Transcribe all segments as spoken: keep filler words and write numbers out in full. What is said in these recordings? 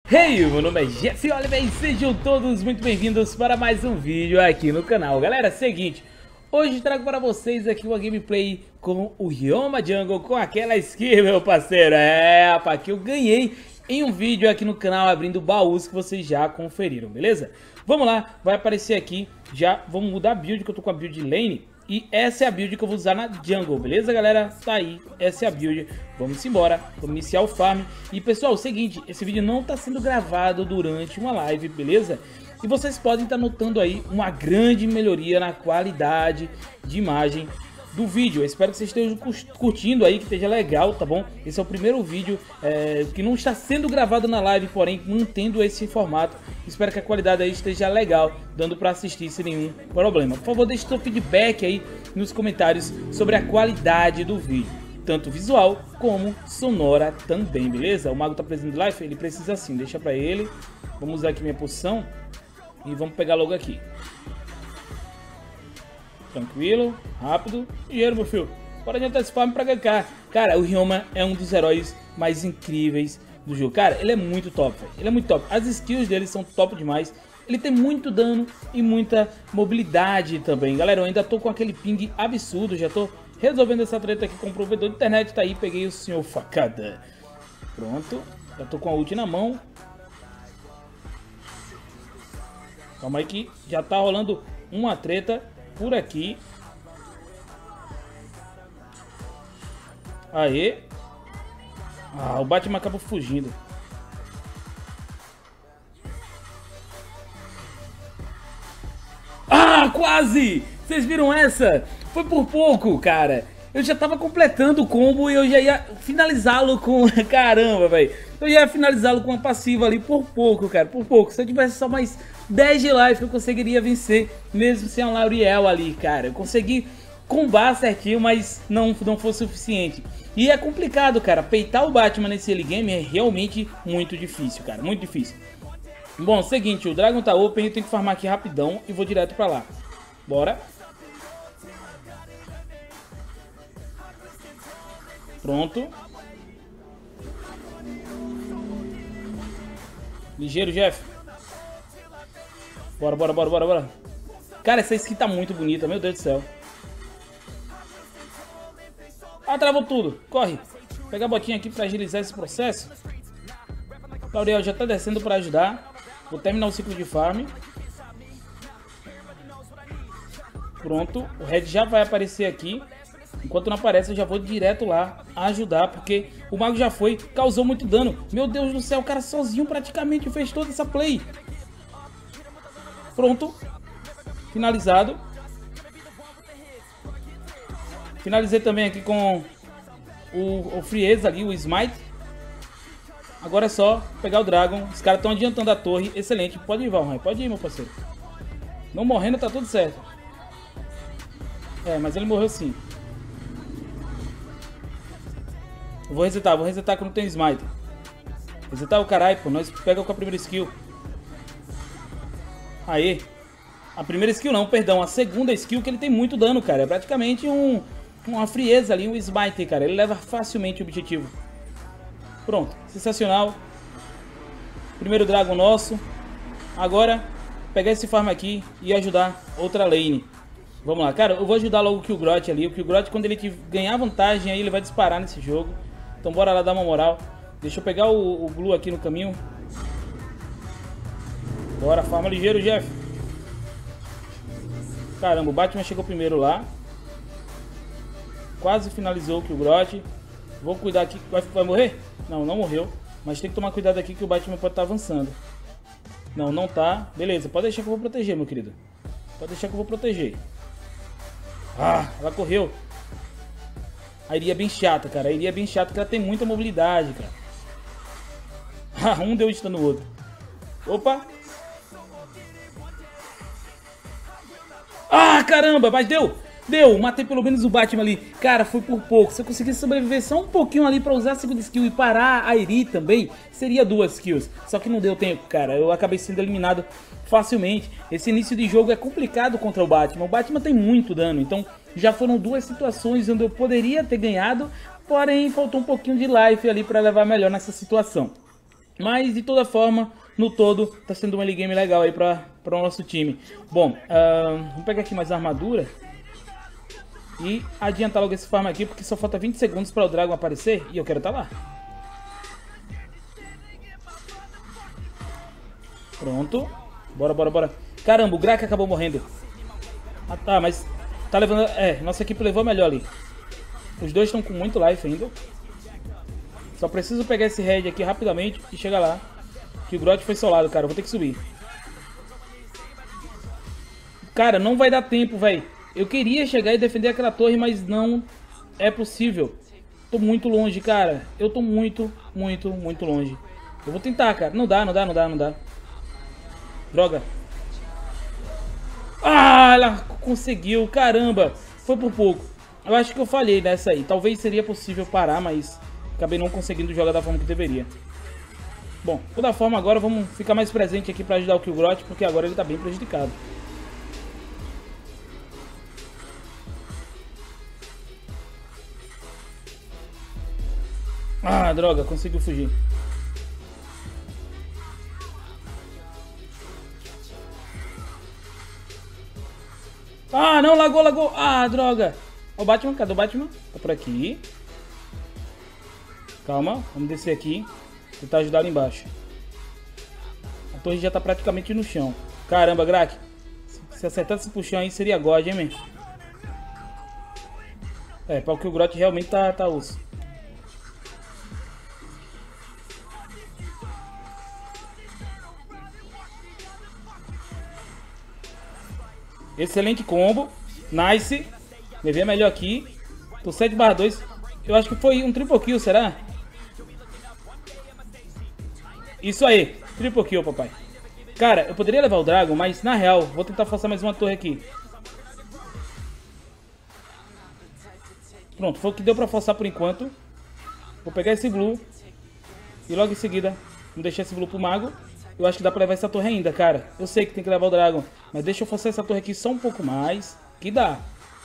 Hey, meu nome é Jesse Oliver e sejam todos muito bem-vindos para mais um vídeo aqui no canal. Galera, seguinte, hoje trago para vocês aqui uma gameplay com o Ryoma Jungle, com aquela skin, meu parceiro. É, rapaz, que eu ganhei em um vídeo aqui no canal abrindo baús que vocês já conferiram, beleza? Vamos lá, vai aparecer aqui, já vamos mudar a build, que eu tô com a build lane. E essa é a build que eu vou usar na jungle, beleza, galera? Tá aí, essa é a build. Vamos embora, vamos iniciar o farm. E, pessoal, é o seguinte, esse vídeo não tá sendo gravado durante uma live, beleza? E vocês podem estar notando aí uma grande melhoria na qualidade de imagem do vídeo. Eu espero que vocês estejam curtindo aí, que esteja legal, tá bom? Esse é o primeiro vídeo é, que não está sendo gravado na live, porém mantendo esse formato. Espero que a qualidade aí esteja legal, dando para assistir sem nenhum problema. Por favor, deixe seu feedback aí nos comentários sobre a qualidade do vídeo, tanto visual como sonora também, beleza? O mago tá precisando de life, ele precisa sim, deixa para ele. Vamos usar aqui minha posição e vamos pegar logo aqui. Tranquilo, rápido, dinheiro, meu filho. Bora adiantar esse farm pra gankar. Cara, o Ryoma é um dos heróis mais incríveis do jogo. Cara, ele é muito top, véio. Ele é muito top. As skills dele são top demais. Ele tem muito dano e muita mobilidade também. Galera, eu ainda tô com aquele ping absurdo. Já tô resolvendo essa treta aqui com o provedor de internet. Tá aí, peguei o senhor facada. Pronto, já tô com a ult na mão. Calma aí que já tá rolando uma treta por aqui. Aê. Ah, o Batman acabou fugindo. Ah, quase! Vocês viram essa? Foi por pouco, cara. Eu já tava completando o combo e eu já ia finalizá-lo com... Caramba, velho. Eu ia finalizá-lo com uma passiva ali por pouco, cara. Por pouco. Se eu tivesse só mais dez de life, eu conseguiria vencer, mesmo sem a Lauriel ali, cara. Eu consegui combar certinho, mas não, não foi suficiente. E é complicado, cara. Peitar o Batman nesse early game é realmente muito difícil, cara. Muito difícil. Bom, seguinte, o Dragon tá open, eu tenho que farmar aqui rapidão e vou direto pra lá. Bora. Pronto. Ligeiro, Jeff. Bora, bora, bora, bora, bora. Cara, essa skin tá muito bonita, meu Deus do céu. Ah, travou tudo. Corre. Pega a botinha aqui pra agilizar esse processo. Lauriel já tá descendo pra ajudar. Vou terminar o ciclo de farm. Pronto. O Red já vai aparecer aqui. Enquanto não aparece, eu já vou direto lá ajudar, porque o mago já foi, causou muito dano. Meu Deus do céu, o cara sozinho praticamente fez toda essa play. Pronto. Finalizado. Finalizei também aqui com o, o Freeze ali, o Smite. Agora é só pegar o Dragon. Os caras estão adiantando a torre. Excelente. Pode ir, Valheim. Pode ir, meu parceiro. Não morrendo, tá tudo certo. É, mas ele morreu sim. Eu vou resetar, vou resetar quando tem Smite. Resetar o caralho, pô. Nós pega com a primeira skill. Aê. A primeira skill não, perdão. A segunda skill, que ele tem muito dano, cara. É praticamente um, uma frieza ali, um Smite, cara. Ele leva facilmente o objetivo. Pronto, sensacional. Primeiro Dragon nosso. Agora, pegar esse farm aqui e ajudar outra lane. Vamos lá, cara. Eu vou ajudar logo o Killgrot ali. O Killgrot, quando ele ganhar vantagem, aí ele vai disparar nesse jogo. Então bora lá dar uma moral. Deixa eu pegar o, o Blue aqui no caminho. Bora, farma ligeiro, Jeff. Caramba, o Batman chegou primeiro lá. Quase finalizou o Killgrot. Vou cuidar aqui. Vai, vai morrer? Não, não morreu. Mas tem que tomar cuidado aqui que o Batman pode estar avançando. Não, não tá. Beleza, pode deixar que eu vou proteger, meu querido. Pode deixar que eu vou proteger. Ah, ela correu. A Iria é bem chata, cara. A Iria é bem chata porque ela tem muita mobilidade, cara. Ah, um deu insta no outro. Opa. Ah, caramba, mas deu. Deu, matei pelo menos o Batman ali. Cara, foi por pouco. Se eu conseguisse sobreviver só um pouquinho ali pra usar a segunda skill e parar a Iri também, seria duas kills. Só que não deu tempo, cara. Eu acabei sendo eliminado facilmente. Esse início de jogo é complicado contra o Batman. O Batman tem muito dano, então já foram duas situações onde eu poderia ter ganhado, porém faltou um pouquinho de life ali pra levar melhor nessa situação. Mas, de toda forma, no todo, tá sendo uma early game legal aí pra, pra o nosso time. Bom, uh, vamos pegar aqui mais armadura. E adiantar logo esse farm aqui, porque só falta vinte segundos para o Dragon aparecer. E eu quero estar lá. Pronto. Bora, bora, bora. Caramba, o Grak acabou morrendo. Ah tá, mas tá levando... É, nossa equipe levou melhor ali. Os dois estão com muito life ainda. Só preciso pegar esse red aqui rapidamente e chegar lá. Que o Grot foi solado, cara. Eu vou ter que subir. Cara, não vai dar tempo, velho. Eu queria chegar e defender aquela torre, mas não é possível. Tô muito longe, cara. Eu tô muito, muito, muito longe. Eu vou tentar, cara. Não dá, não dá, não dá, não dá. Droga. Ah, ela conseguiu. Caramba. Foi por pouco. Eu acho que eu falhei nessa aí. Talvez seria possível parar, mas acabei não conseguindo jogar da forma que deveria. Bom, de toda forma, agora vamos ficar mais presente aqui pra ajudar o Killgrot, porque agora ele tá bem prejudicado. Ah, droga, conseguiu fugir. Ah, não, lagou, lagou. Ah, droga. Ó o Batman, cadê o Batman? Tá por aqui. Calma, vamos descer aqui. Tentar ajudar ali embaixo. A torre já tá praticamente no chão. Caramba, Grak. Se acertasse pro chão aí seria God, hein, man? É, para o Killgrot realmente tá, tá osso. Excelente combo. Nice. Levei a melhor aqui. Tô sete barra dois. Eu acho que foi um triple kill, será? Isso aí. Triple kill, papai. Cara, eu poderia levar o Dragon, mas na real, vou tentar forçar mais uma torre aqui. Pronto, foi o que deu pra forçar por enquanto. Vou pegar esse Blue. E logo em seguida, vamos deixar esse Blue pro Mago. Eu acho que dá pra levar essa torre ainda, cara. Eu sei que tem que levar o Dragon, mas deixa eu forçar essa torre aqui só um pouco mais. Que dá.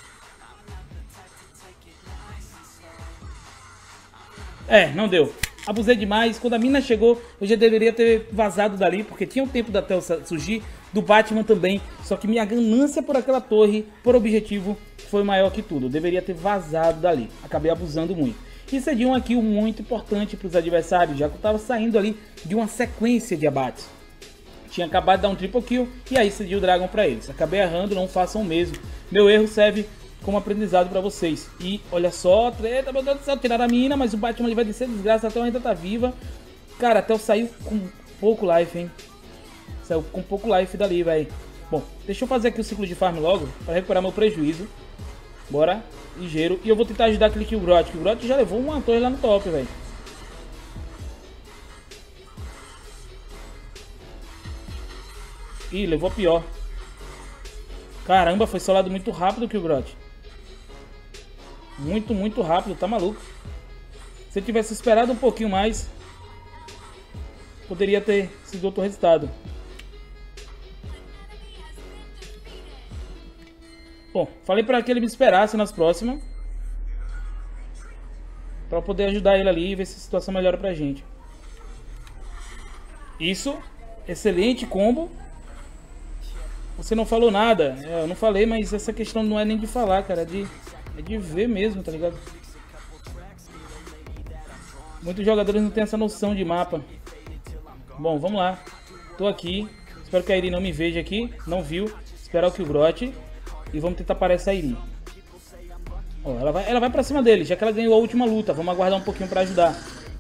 É, não deu. Abusei demais. Quando a mina chegou, eu já deveria ter vazado dali, porque tinha um tempo da Tel surgir, do Batman também. Só que minha ganância por aquela torre, por objetivo, foi maior que tudo. Eu deveria ter vazado dali. Acabei abusando muito. E seria um kill muito importante para os adversários, já que eu estava saindo ali de uma sequência de abates. Tinha acabado de dar um triple kill e aí cedi o Dragon para eles. Acabei errando, não façam o mesmo. Meu erro serve como aprendizado para vocês. E olha só, treta, meu Deus do céu, tiraram a mina, mas o Batman ele vai descer desgraça, até ainda tá viva. Cara, até eu saiu com pouco life, hein. Saiu com pouco life dali, velho. Bom, deixa eu fazer aqui o ciclo de farm logo, para recuperar meu prejuízo. Bora, ligeiro. E eu vou tentar ajudar aquele Killgrot. O Killgrot já levou uma torre lá no top, velho. Ih, levou a pior. Caramba, foi solado muito rápido o Killgrot. Muito, muito rápido, tá maluco. Se eu tivesse esperado um pouquinho mais, poderia ter sido outro resultado. Bom, falei para que ele me esperasse nas próximas, para poder ajudar ele ali e ver se a situação melhora pra gente. Isso, excelente combo. Você não falou nada. É, eu não falei, mas essa questão não é nem de falar, cara, é de, é de ver mesmo, tá ligado? Muitos jogadores não têm essa noção de mapa. Bom, vamos lá. Tô aqui. Espero que a Iri não me veja aqui. Não viu. Esperar o Killgrot. E vamos tentar parar essa Iri. Ó, ela vai, ela vai pra cima dele, já que ela ganhou a última luta. Vamos aguardar um pouquinho pra ajudar.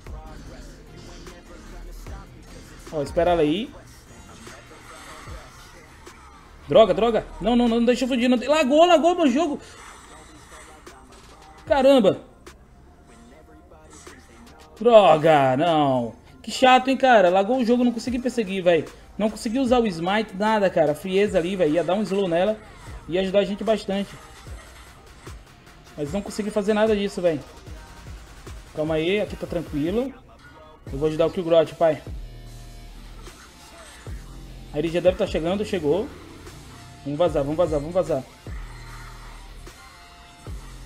Ó, espera ela aí. Droga, droga. Não, não, não deixa eu fugir. Não... Lagou, lagou meu jogo. Caramba. Droga, não. Que chato, hein, cara. Lagou o jogo, não consegui perseguir, velho. Não consegui usar o smite, nada, cara. Frieza ali, velho. Ia dar um slow nela. Ia ajudar a gente bastante. Mas não consegui fazer nada disso, velho. Calma aí, aqui tá tranquilo. Eu vou ajudar o Killgrot, pai. A Iri já deve estar chegando, chegou. Vamos vazar, vamos vazar, vamos vazar.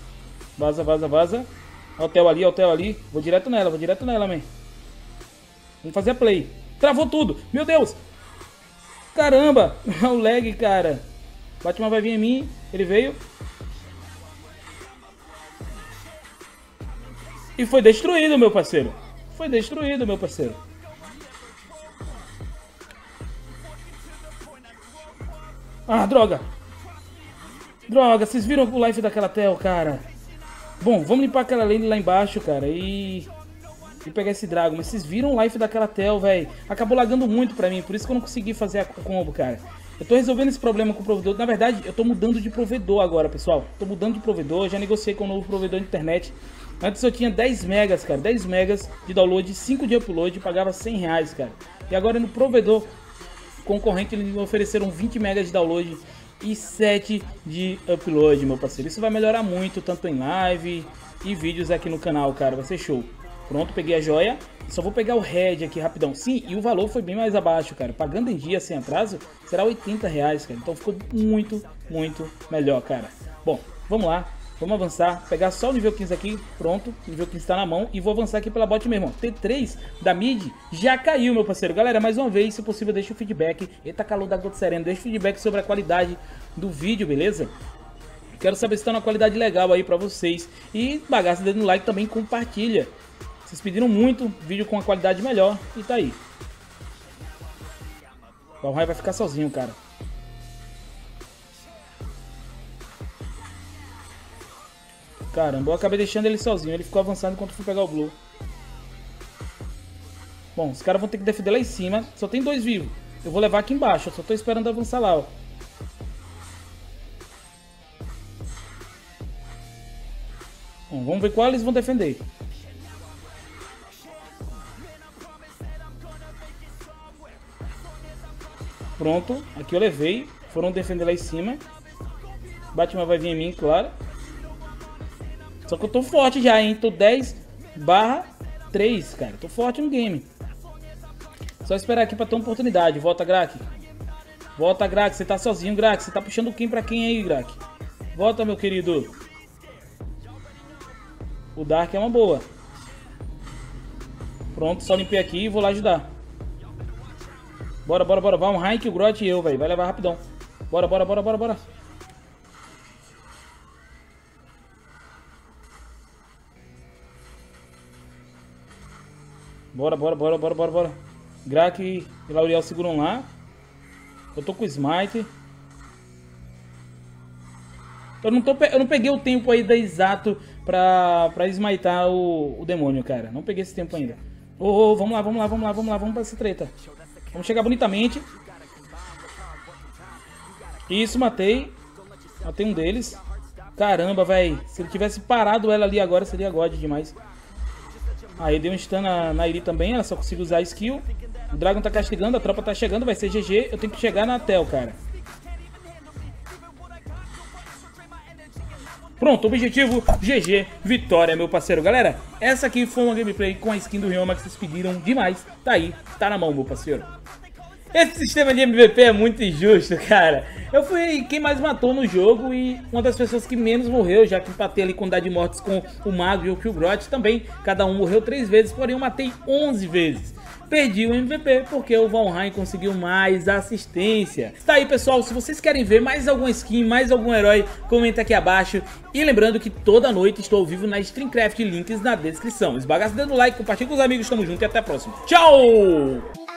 Vaza, vaza, vaza. Olha o Theo ali, olha o Theo ali. Vou direto nela, vou direto nela, man. Vamos fazer a play. Travou tudo. Meu Deus. Caramba. O lag, cara. Batman vai vir em mim. Ele veio. E foi destruído, meu parceiro. Foi destruído, meu parceiro. Ah, droga. Droga, vocês viram o life daquela tel, cara? Bom, vamos limpar aquela lane lá embaixo, cara. E... E pegar esse Dragon. Mas vocês viram o life daquela tel, velho? Acabou lagando muito pra mim. Por isso que eu não consegui fazer a combo, cara. Eu tô resolvendo esse problema com o provedor. Na verdade, eu tô mudando de provedor agora, pessoal. Tô mudando de provedor. Já negociei com um novo provedor de internet. Antes eu tinha dez megas, cara. dez megas de download, cinco de upload. E pagava cem reais, cara. E agora no provedor concorrente eles me ofereceram vinte megas de download e sete de upload, meu parceiro. Isso vai melhorar muito, tanto em live e vídeos aqui no canal, cara. Vai ser show. Pronto, peguei a joia. Só vou pegar o Red aqui rapidão. Sim, e o valor foi bem mais abaixo, cara. Pagando em dia, sem atraso, será oitenta reais, cara. Então ficou muito, muito melhor, cara. Bom, vamos lá. Vamos avançar. Pegar só o nível quinze aqui. Pronto, o nível quinze tá na mão. E vou avançar aqui pela bot, meu irmão. T três da mid já caiu, meu parceiro. Galera, mais uma vez, se possível, deixa o feedback. Eita, calor da gota serena. Deixa o feedback sobre a qualidade do vídeo, beleza? Quero saber se tá uma qualidade legal aí pra vocês. E bagaça o dedo no like também, compartilha. Vocês pediram muito vídeo com uma qualidade melhor e tá aí. O Valheim vai ficar sozinho, cara. Caramba, eu acabei deixando ele sozinho. Ele ficou avançando enquanto eu fui pegar o Blue. Bom, os caras vão ter que defender lá em cima. Só tem dois vivos. Eu vou levar aqui embaixo. Eu só tô esperando avançar lá, ó. Bom, vamos ver qual eles vão defender. Pronto, aqui eu levei. Foram defender lá em cima. Batman vai vir em mim, claro. Só que eu tô forte já, hein? Tô dez barra três, cara. Tô forte no game. Só esperar aqui pra ter uma oportunidade. Volta, Grak. Volta, Grak. Você tá sozinho, Grak. Você tá puxando quem pra quem aí, Grak? Volta, meu querido. O Dark é uma boa. Pronto, só limpei aqui e vou lá ajudar. Bora, bora, bora. Vai um Raik, o Grot e eu, velho. Vai levar rapidão. Bora, bora, bora, bora, bora. Bora, bora, bora, bora, bora, bora. Grak e Lauriel seguram lá. Eu tô com o Smite. Eu não, tô, eu não peguei o tempo aí da exato pra, pra smitar o, o demônio, cara. Não peguei esse tempo ainda. Ô, oh, oh, vamos lá, vamos lá, vamos lá, vamos lá. Vamos pra essa treta. Vamos chegar bonitamente. Isso, matei. Matei um deles. Caramba, velho. Se ele tivesse parado ela ali agora, seria God demais. Aí deu um stun na, na Iri também. Ela só conseguiu usar a skill. O Dragon tá castigando, a tropa tá chegando. Vai ser G G. Eu tenho que chegar na Tel, cara. Pronto, objetivo G G, vitória, meu parceiro. Galera, essa aqui foi uma gameplay com a skin do Ryoma que vocês pediram demais. Tá aí, tá na mão, meu parceiro. Esse sistema de M V P é muito injusto, cara. Eu fui quem mais matou no jogo e uma das pessoas que menos morreu, já que empatei ali com quantidade de mortes com o Mago e o Killgrot também. Cada um morreu três vezes, porém eu matei onze vezes. Perdi o M V P porque o Valheim conseguiu mais assistência. Tá aí, pessoal, se vocês querem ver mais alguma skin, mais algum herói, comenta aqui abaixo. E lembrando que toda noite estou ao vivo na Streamcraft, links na descrição. Esbagaça o dedo no like, compartilha com os amigos, tamo junto e até a próxima. Tchau!